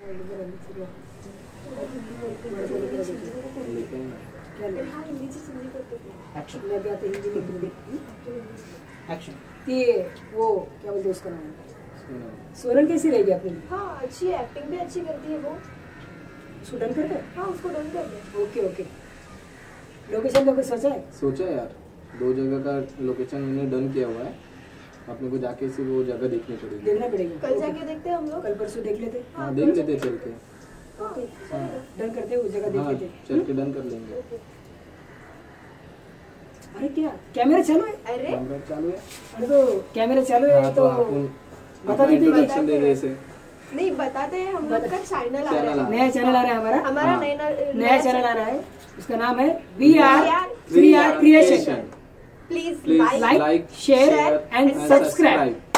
Action. ये वो क्या बोलते हैं उसका नाम, सोनल कैसी रहेगी अपनी? हाँ अच्छी है, एक्टिंग भी अच्छी करती है वो। उसको डन कर दे? हाँ उसको डन कर दे। Okay okay. लोकेशन का कुछ सोचा है? सोचा है यार, 2 जगह का लोकेशन मैंने डन किया हुआ है, अपने को जाके सिर्फ वो जगह देखनी पड़ेगी। देखना पड़ेगा। कल जाके देखते हैं हम लोग। कल परसों देख लेते। हाँ देख लेते चल के। ओके डन करते हैं, उस जगह देख लेते। चल के डन कर लेंगे। अरे क्या कैमरा चालू है? अरे कैमरा चालू है। अरे तो कैमरा चालू है तो बता दीजिए कि नहीं बताते हैं, हम लोग का चैनल आ रहा है, नया चैनल आ रहा है हमारा नया चैनल आ रहा है। उसका नाम है V R creation. Please like share and subscribe.